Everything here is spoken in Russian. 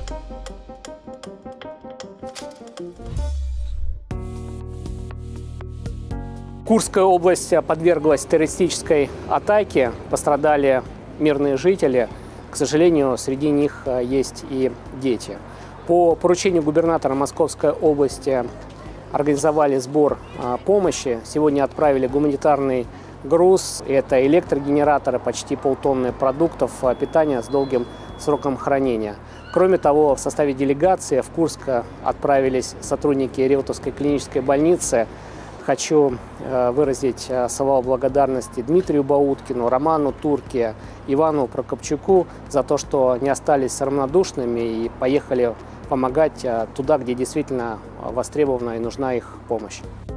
Курская область подверглась террористической атаке, пострадали мирные жители. К сожалению, среди них есть и дети. По поручению губернатора Московской области организовали сбор помощи. Сегодня отправили гуманитарный груз. Это электрогенераторы, почти полтонны продуктов питания с долгим сроком хранения. Кроме того, в составе делегации в Курск отправились сотрудники Реутовской клинической больницы. Хочу выразить слова благодарности Дмитрию Бауткину, Роману Турке, Ивану Прокопчуку за то, что не остались равнодушными и поехали помогать туда, где действительно востребована и нужна их помощь.